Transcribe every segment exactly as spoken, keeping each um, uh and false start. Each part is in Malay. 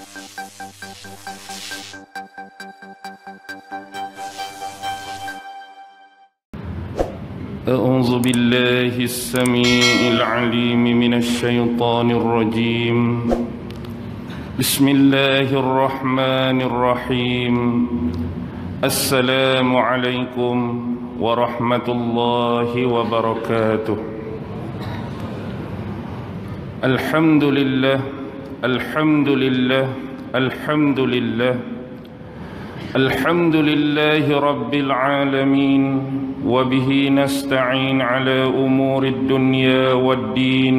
أعوذ بالله السميع العليم من الشيطان الرجيم بسم الله الرحمن الرحيم السلام عليكم ورحمة الله وبركاته الحمد لله الحمد لله الحمد لله الحمد لله رب العالمين وبه نستعين على أمور الدنيا والدين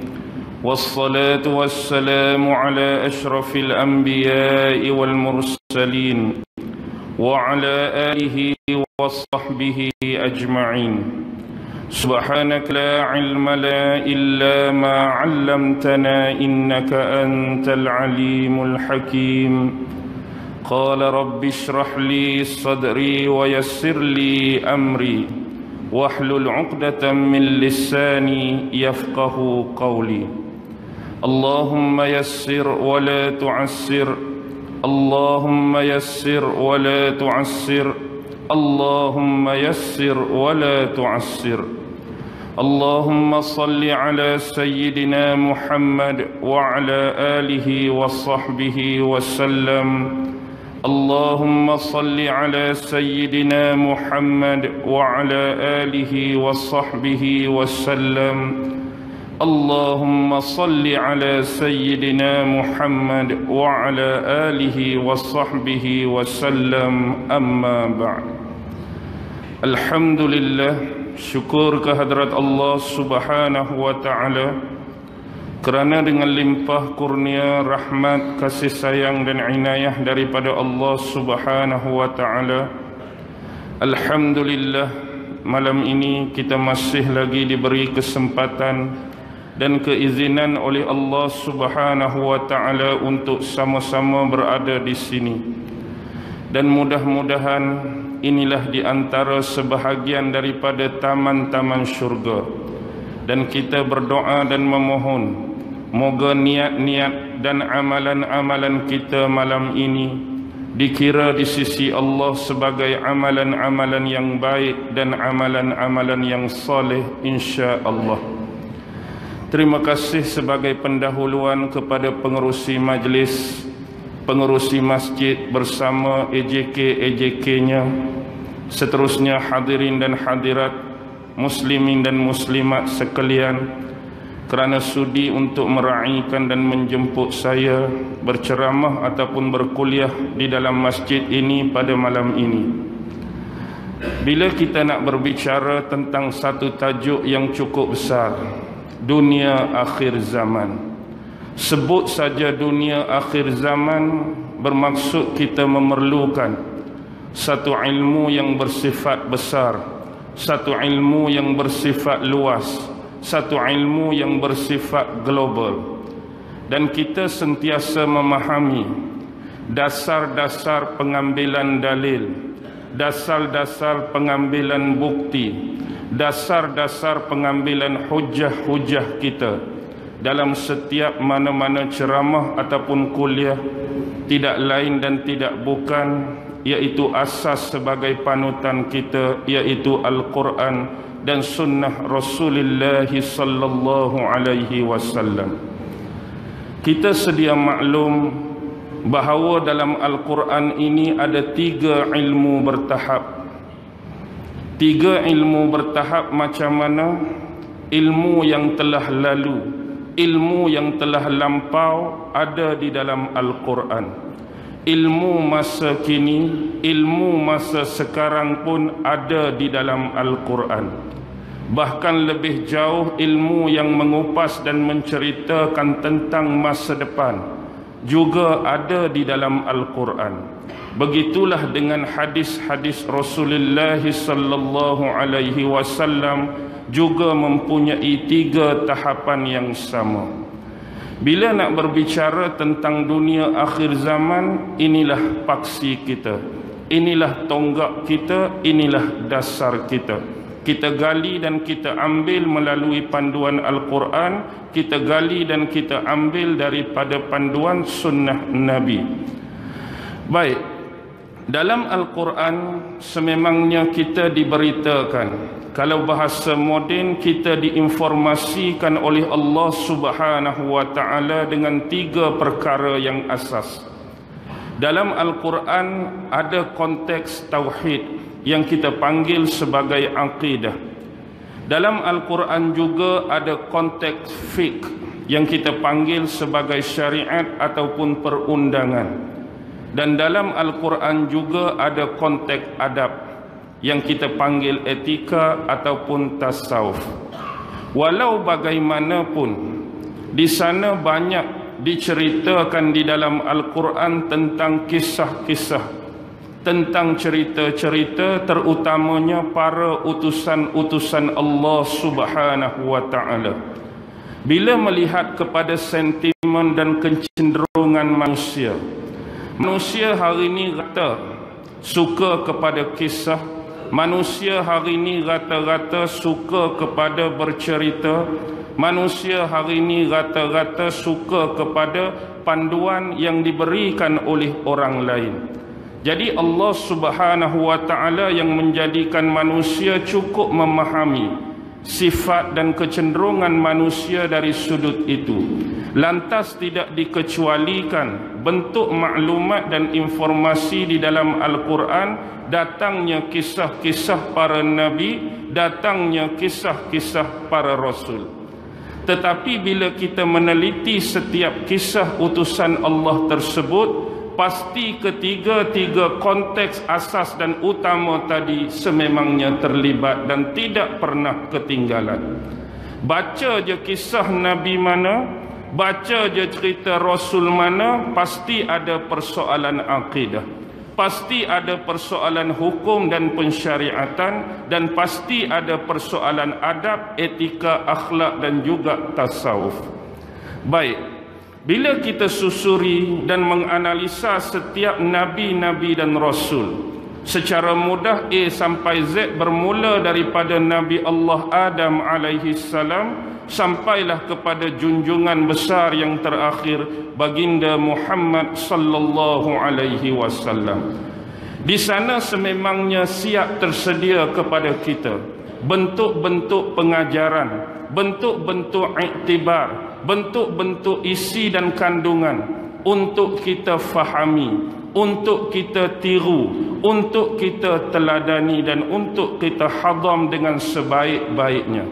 والصلاة والسلام على أشرف الأنبياء والمرسلين وعلى آله وصحبه أجمعين سبحانك لا علم لنا إلا ما علمتنا إنك أنت العليم الحكيم قال رب اشرح لي صدري ويسر لي أمري واحلل عقدة من لساني يفقه قولي اللهم يسر ولا تعسر اللهم يسر ولا تعسر اللهم يسر ولا تعسر اللهم صل على سيدنا محمد وعلى آله وصحبه وسلم اللهم صل على سيدنا محمد وعلى آله وصحبه وسلم اللهم صل على سيدنا محمد وعلى آله وصحبه وسلم أما بعد الحمد لله syukur kehadrat Allah subhanahu wa ta'ala kerana dengan limpah kurnia rahmat, kasih sayang dan inayah daripada Allah subhanahu wa ta'ala, alhamdulillah malam ini kita masih lagi diberi kesempatan dan keizinan oleh Allah subhanahu wa ta'ala untuk sama-sama berada di sini. Dan mudah-mudahan inilah di antara sebahagian daripada taman-taman syurga. Dan kita berdoa dan memohon moga niat-niat dan amalan-amalan kita malam ini dikira di sisi Allah sebagai amalan-amalan yang baik dan amalan-amalan yang soleh insya-Allah. Terima kasih sebagai pendahuluan kepada pengerusi majlis, pengerusi masjid bersama A J K A J K-nya, seterusnya hadirin dan hadirat, muslimin dan muslimat sekalian, kerana sudi untuk meraihkan dan menjemput saya berceramah ataupun berkuliah di dalam masjid ini pada malam ini. Bila kita nak berbicara tentang satu tajuk yang cukup besar, dunia akhir zaman, sebut saja dunia akhir zaman bermaksud kita memerlukan satu ilmu yang bersifat besar, satu ilmu yang bersifat luas, satu ilmu yang bersifat global. Dan kita sentiasa memahami dasar-dasar pengambilan dalil, dasar-dasar pengambilan bukti, dasar-dasar pengambilan hujah-hujah kita dalam setiap mana-mana ceramah ataupun kuliah, tidak lain dan tidak bukan iaitu asas sebagai panutan kita, iaitu Al-Quran dan sunnah Rasulullah sallallahu alaihi wasallam. Kita sedia maklum bahawa dalam Al-Quran ini ada tiga ilmu bertahap. Tiga ilmu bertahap macam mana? Ilmu yang telah lalu, ilmu yang telah lampau ada di dalam Al-Quran. Ilmu masa kini, ilmu masa sekarang pun ada di dalam Al-Quran. Bahkan lebih jauh, ilmu yang mengupas dan menceritakan tentang masa depan juga ada di dalam Al-Quran. Begitulah dengan hadis-hadis Rasulullah sallallahu alaihi wasallam juga mempunyai tiga tahapan yang sama. Bila nak berbicara tentang dunia akhir zaman, inilah paksi kita, inilah tonggak kita, inilah dasar kita. Bila nak berbicara tentang dunia akhir zaman, inilah paksi kita, inilah dasar kita. Kita gali dan kita ambil melalui panduan Al-Quran, kita gali dan kita ambil daripada panduan sunnah Nabi. Baik, dalam Al-Quran sememangnya kita diberitakan, kalau bahasa moden kita diinformasikan oleh Allah Subhanahu wa taala dengan tiga perkara yang asas. Dalam Al-Quran ada konteks tauhid yang kita panggil sebagai akidah. Dalam Al-Quran juga ada konteks fiqh yang kita panggil sebagai syariat ataupun perundangan. Dan dalam Al-Quran juga ada konteks adab yang kita panggil etika ataupun tasawuf. Walau bagaimanapun, di sana banyak diceritakan di dalam Al-Quran tentang kisah-kisah, tentang cerita-cerita terutamanya para utusan-utusan Allah Subhanahu wa taala. Bila melihat kepada sentimen dan kecenderungan manusia, manusia hari ini rata suka kepada kisah, manusia hari ini rata-rata suka kepada bercerita, manusia hari ini rata-rata suka kepada panduan yang diberikan oleh orang lain. Jadi Allah Subhanahu wa taala yang menjadikan manusia cukup memahami sifat dan kecenderungan manusia dari sudut itu. Lantas tidak dikecualikan bentuk maklumat dan informasi di dalam Al-Quran, datangnya kisah-kisah para nabi, datangnya kisah-kisah para rasul. Tetapi bila kita meneliti setiap kisah utusan Allah tersebut, pasti ketiga-tiga konteks asas dan utama tadi sememangnya terlibat dan tidak pernah ketinggalan. Baca je kisah Nabi mana, baca je cerita Rasul mana, pasti ada persoalan akidah, pasti ada persoalan hukum dan pensyariatan, dan pasti ada persoalan adab, etika, akhlak dan juga tasawuf. Baik, bila kita susuri dan menganalisa setiap nabi-nabi dan rasul secara mudah, A sampai Z bermula daripada Nabi Allah Adam alaihi salam sampailah kepada junjungan besar yang terakhir baginda Muhammad sallallahu alaihi wasallam. Di sana sememangnya siap tersedia kepada kita bentuk-bentuk pengajaran, bentuk-bentuk iktibar, bentuk-bentuk isi dan kandungan untuk kita fahami, untuk kita tiru, untuk kita teladani dan untuk kita hadam dengan sebaik-baiknya.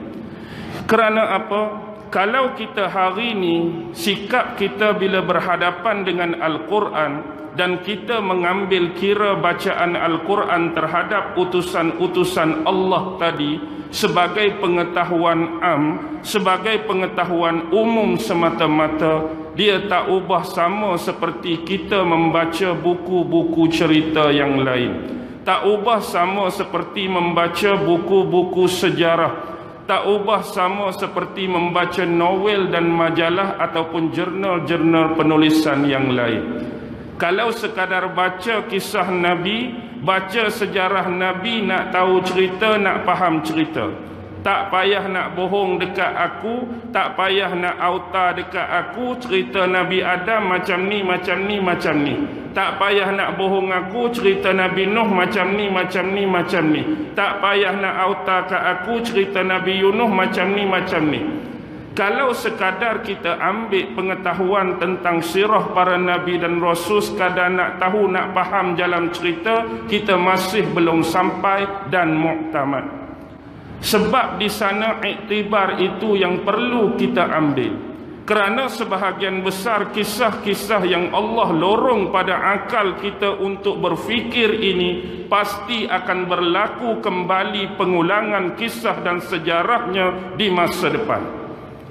Kerana apa? Kalau kita hari ini sikap kita bila berhadapan dengan Al-Quran dan kita mengambil kira bacaan Al-Quran terhadap utusan-utusan Allah tadi sebagai pengetahuan am, sebagai pengetahuan umum semata-mata, dia tak ubah sama seperti kita membaca buku-buku cerita yang lain. Tak ubah sama seperti membaca buku-buku sejarah. Tak ubah sama seperti membaca novel dan majalah ataupun jurnal-jurnal penulisan yang lain. Kalau sekadar baca kisah Nabi, baca sejarah Nabi, nak tahu cerita, nak faham cerita, tak payah nak bohong dekat aku, tak payah nak auta dekat aku, cerita Nabi Adam macam ni, macam ni, macam ni. Tak payah nak bohong aku, cerita Nabi Nuh macam ni, macam ni, macam ni. Tak payah nak auta kat aku, cerita Nabi Yunus macam ni, macam ni. Kalau sekadar kita ambil pengetahuan tentang sirah para Nabi dan Rasul, sekadar nak tahu, nak faham jalan cerita, kita masih belum sampai dan muktamad. Sebab di sana iktibar itu yang perlu kita ambil. Kerana sebahagian besar kisah-kisah yang Allah lorong pada akal kita untuk berfikir ini pasti akan berlaku kembali pengulangan kisah dan sejarahnya di masa depan.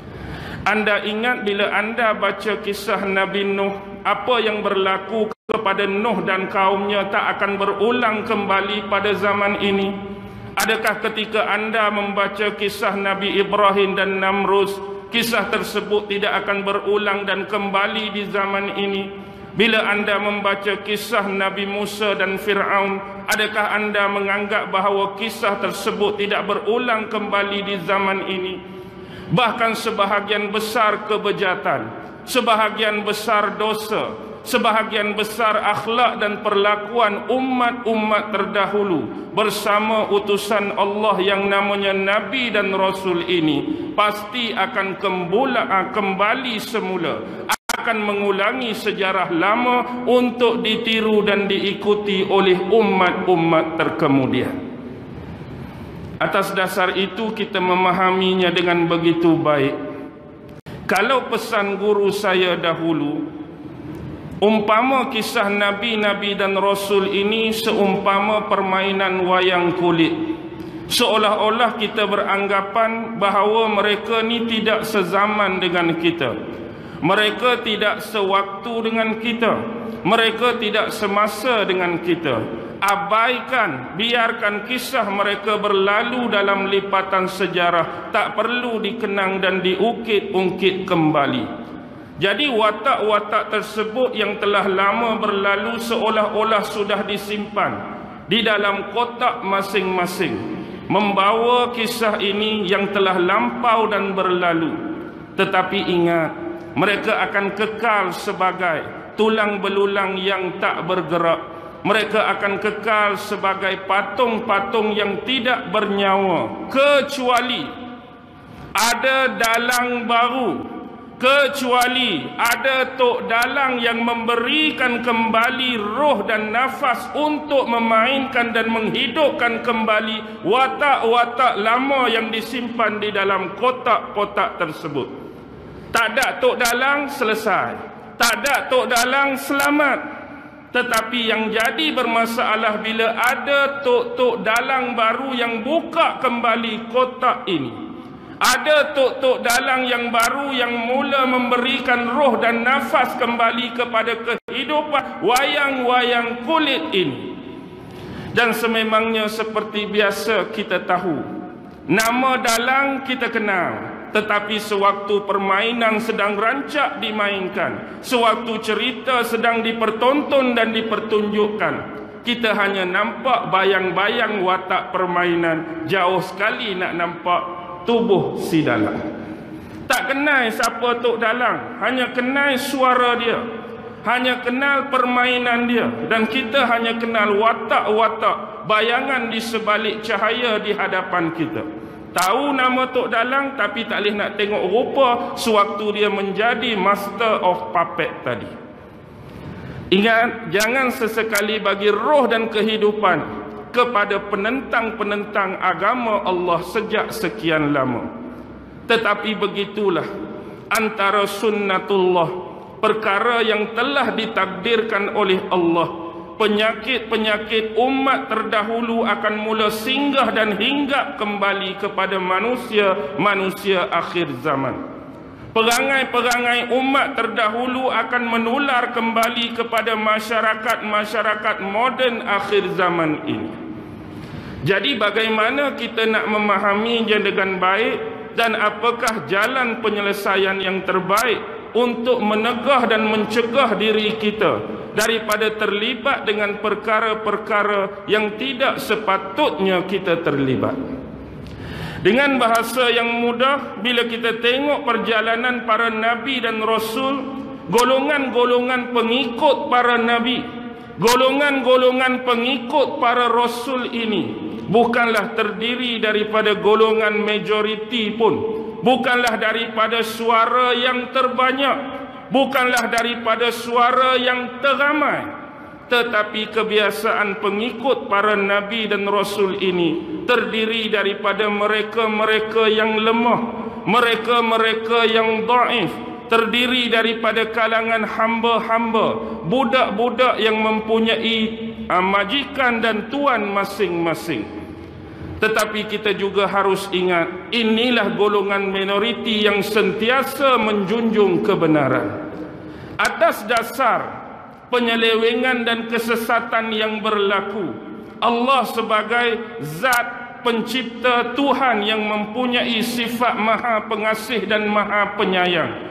Anda ingat bila anda baca kisah Nabi Nuh, apa yang berlaku kepada Nuh dan kaumnya tak akan berulang kembali pada zaman ini? Adakah ketika anda membaca kisah Nabi Ibrahim dan Namrud, kisah tersebut tidak akan berulang dan kembali di zaman ini? Bila anda membaca kisah Nabi Musa dan Fir'aun, adakah anda menganggap bahawa kisah tersebut tidak berulang kembali di zaman ini? Bahkan sebahagian besar kebejatan, sebahagian besar dosa, sebahagian besar akhlak dan perlakuan umat-umat terdahulu bersama utusan Allah yang namanya Nabi dan Rasul ini pasti akan kembali semula, akan mengulangi sejarah lama untuk ditiru dan diikuti oleh umat-umat terkemudian. Atas dasar itu kita memahaminya dengan begitu baik. Kalau pesan guru saya dahulu, umpama kisah Nabi-Nabi dan Rasul ini seumpama permainan wayang kulit. Seolah-olah kita beranggapan bahawa mereka ni tidak sezaman dengan kita. Mereka tidak sewaktu dengan kita. Mereka tidak semasa dengan kita. Abaikan, biarkan kisah mereka berlalu dalam lipatan sejarah. Tak perlu dikenang dan diungkit-ungkit kembali. Jadi watak-watak tersebut yang telah lama berlalu seolah-olah sudah disimpan di dalam kotak masing-masing, membawa kisah ini yang telah lampau dan berlalu. Tetapi ingat, mereka akan kekal sebagai tulang belulang yang tak bergerak. Mereka akan kekal sebagai patung-patung yang tidak bernyawa, kecuali ada dalang baru, kecuali ada tok dalang yang memberikan kembali roh dan nafas untuk memainkan dan menghidupkan kembali watak-watak lama yang disimpan di dalam kotak-kotak tersebut. Tak ada tok dalang, selesai. Tak ada tok dalang, selamat. Tetapi yang jadi bermasalah bila ada tok-tok dalang baru yang buka kembali kotak ini. Ada tok-tok dalang yang baru yang mula memberikan roh dan nafas kembali kepada kehidupan wayang-wayang kulit ini. Dan sememangnya seperti biasa kita tahu, nama dalang kita kenal, tetapi sewaktu permainan sedang rancak dimainkan, sewaktu cerita sedang dipertonton dan dipertunjukkan, kita hanya nampak bayang-bayang watak permainan, jauh sekali nak nampak tubuh si dalang. Tak kenal siapa tok dalang, hanya kenal suara dia, hanya kenal permainan dia, dan kita hanya kenal watak-watak bayangan di sebalik cahaya di hadapan kita. Tahu nama tok dalang tapi tak boleh nak tengok rupa sewaktu dia menjadi master of puppet tadi. Ingat, jangan sesekali bagi roh dan kehidupan kepada penentang-penentang agama Allah sejak sekian lama. Tetapi begitulah antara sunnatullah, perkara yang telah ditakdirkan oleh Allah. Penyakit-penyakit umat terdahulu akan mula singgah dan hinggap kembali kepada manusia-manusia akhir zaman. Perangai-perangai umat terdahulu akan menular kembali kepada masyarakat-masyarakat moden akhir zaman ini. Jadi bagaimana kita nak memahaminya dengan baik, dan apakah jalan penyelesaian yang terbaik untuk menegah dan mencegah diri kita daripada terlibat dengan perkara-perkara yang tidak sepatutnya kita terlibat. Dengan bahasa yang mudah, bila kita tengok perjalanan para nabi dan rasul, golongan-golongan pengikut para nabi, golongan-golongan pengikut para rasul ini bukanlah terdiri daripada golongan majoriti pun, bukanlah daripada suara yang terbanyak, bukanlah daripada suara yang teramai, tetapi kebiasaan pengikut para nabi dan rasul ini terdiri daripada mereka-mereka yang lemah, mereka-mereka yang dhaif, terdiri daripada kalangan hamba-hamba, budak-budak yang mempunyai majikan dan tuan masing-masing. Tetapi kita juga harus ingat, inilah golongan minoriti yang sentiasa menjunjung kebenaran. Atas dasar penyelewengan dan kesesatan yang berlaku, Allah sebagai zat pencipta, Tuhan yang mempunyai sifat maha pengasih dan maha penyayang,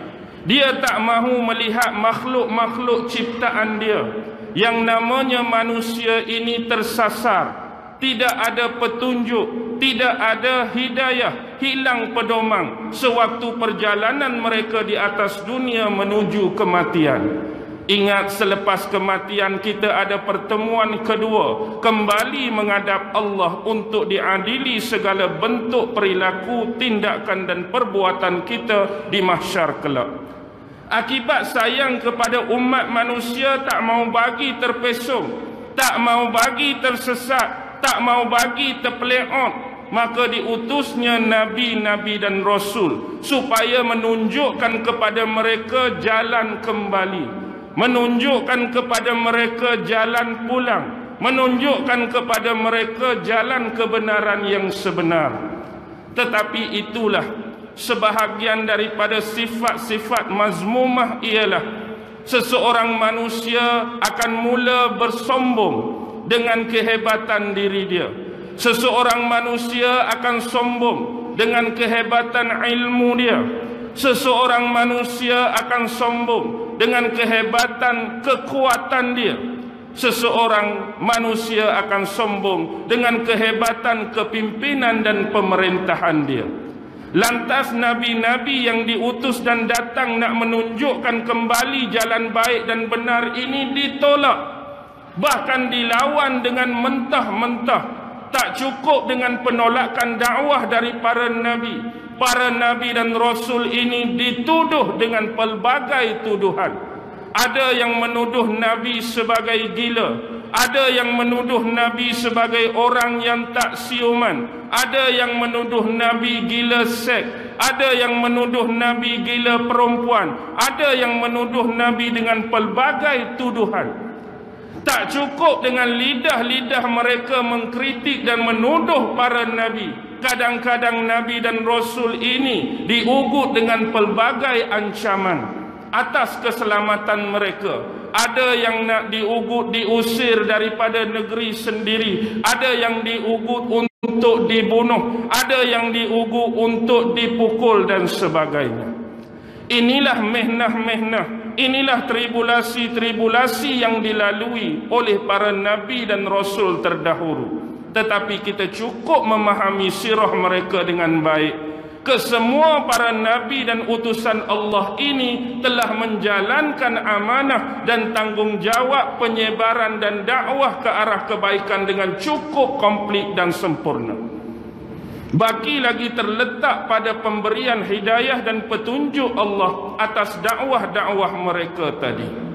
Dia tak mahu melihat makhluk-makhluk ciptaan dia yang namanya manusia ini tersasar, tidak ada petunjuk, tidak ada hidayah, hilang pedomang sewaktu perjalanan mereka di atas dunia menuju kematian. Ingat, selepas kematian kita ada pertemuan kedua, kembali menghadap Allah untuk diadili segala bentuk perilaku, tindakan dan perbuatan kita di mahsyar kelak. Akibat sayang kepada umat manusia, tak mau bagi terpesong, tak mau bagi tersesat, tak mau bagi terpeleot, maka diutusnya nabi-nabi dan rasul supaya menunjukkan kepada mereka jalan kembali, menunjukkan kepada mereka jalan pulang, menunjukkan kepada mereka jalan kebenaran yang sebenar. Tetapi itulah sebahagian daripada sifat-sifat mazmumah, ialah seseorang manusia akan mula bersombong dengan kehebatan diri dia. Seseorang manusia akan sombong dengan kehebatan ilmu dia. Seseorang manusia akan sombong dengan kehebatan kekuatan dia. Seseorang manusia akan sombong dengan kehebatan kepimpinan dan pemerintahan dia. Lantas nabi-nabi yang diutus dan datang nak menunjukkan kembali jalan baik dan benar ini ditolak, bahkan dilawan dengan mentah-mentah. Tak cukup dengan penolakan dakwah dari para nabi, para nabi dan rasul ini dituduh dengan pelbagai tuduhan. Ada yang menuduh nabi sebagai gila, ada yang menuduh nabi sebagai orang yang tak siuman, ada yang menuduh nabi gila seks, ada yang menuduh nabi gila perempuan, ada yang menuduh nabi dengan pelbagai tuduhan. Tak cukup dengan lidah-lidah mereka mengkritik dan menuduh para nabi. Kadang-kadang nabi dan rasul ini diugut dengan pelbagai ancaman atas keselamatan mereka. Ada yang nak diugut diusir daripada negeri sendiri, ada yang diugut untuk dibunuh, ada yang diugut untuk dipukul dan sebagainya. Inilah mehnah-mehnah, inilah tribulasi-tribulasi yang dilalui oleh para nabi dan rasul terdahulu. Tetapi kita cukup memahami sirah mereka dengan baik. Kesemua para nabi dan utusan Allah ini telah menjalankan amanah dan tanggungjawab penyebaran dan dakwah ke arah kebaikan dengan cukup komplit dan sempurna. Baki lagi terletak pada pemberian hidayah dan petunjuk Allah atas dakwah-dakwah mereka tadi.